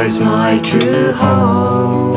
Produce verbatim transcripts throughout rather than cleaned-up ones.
lies my true home,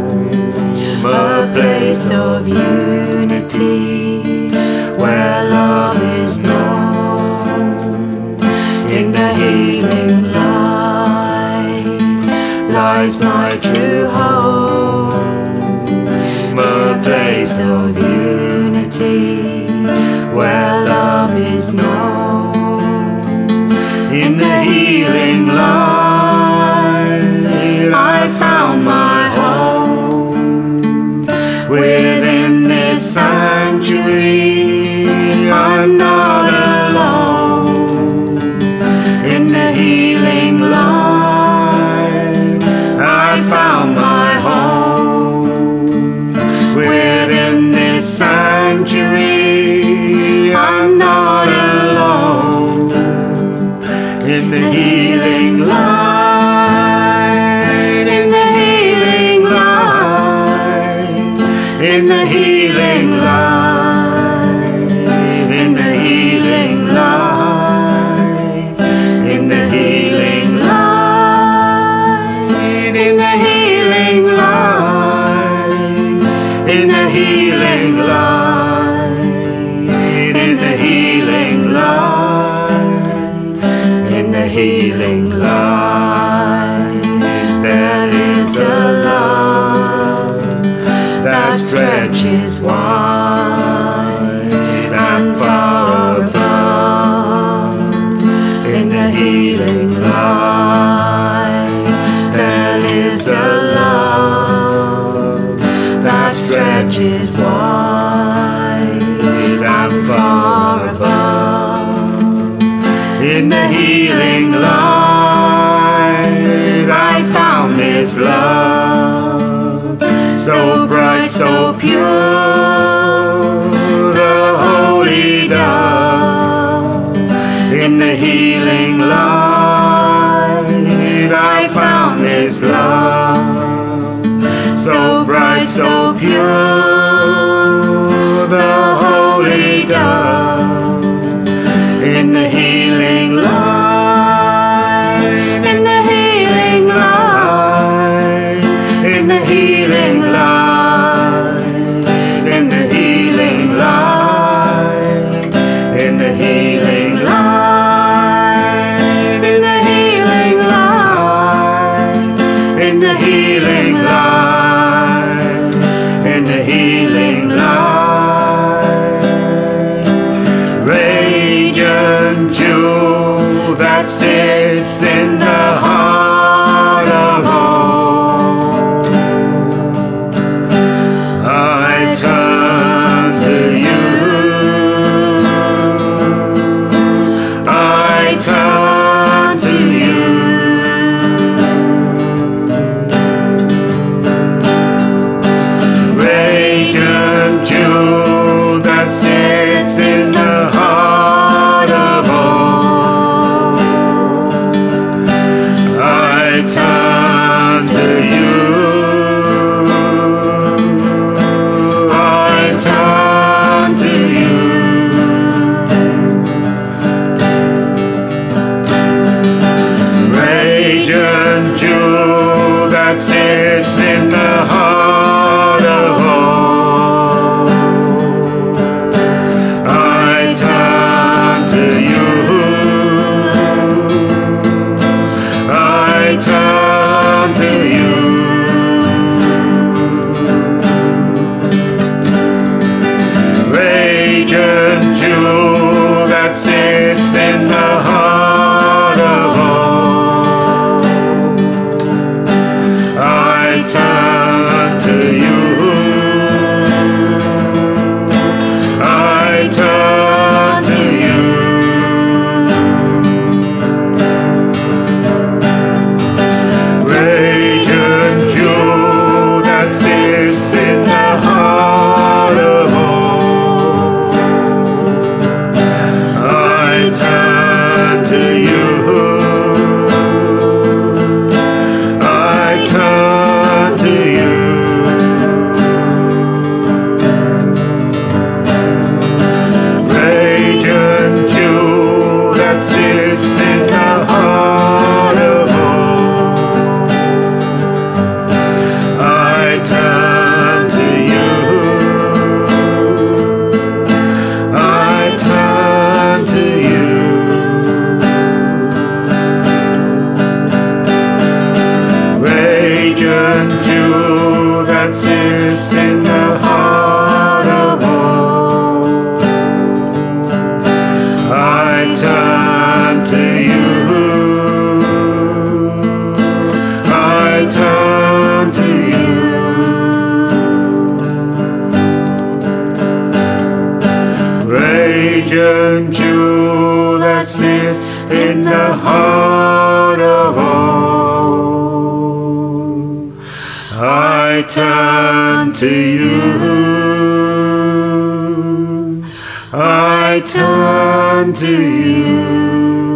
a place of unity where love is known. In the healing light lies my true home, a place of unity where love is known. In the healing light I found my home. Within this sanctuary I'm not alone. In the healing light I found my home. Within this sanctuary I'm not alone. In the healing light, in the healing light, in the healing light, in the healing light, in the healing light, in the healing light, in the healing light, in the healing light, in the healing light, there is a love that stretches wide and far above. In the healing light, there lives a love that stretches wide and far above. In the healing light I found this love, so bright, so pure, the holy dove. In the healing light I found this love, so bright, so pure, the holy dove. In the healing light, in the healing light, in the healing light, in the healing light, in the healing light, in the healing light, in the healing light, in the healing light. Radiant jewel that sits in the heart of home, I turn to you, I turn to you. Radiant jewel that sits in the heart of home, I turn to you, I turn to you. Radiant jewel that sits in the heart of home, I turn to you, I turn to you. Radiant jewel that sits in the heart of home, I turn to you, I turn to you. Radiant jewel that sits in the heart of home, I turn to you, I turn to you. Radiant jewel that sits in the heart of home, sits in the heart of all. I turn to you. I turn to you.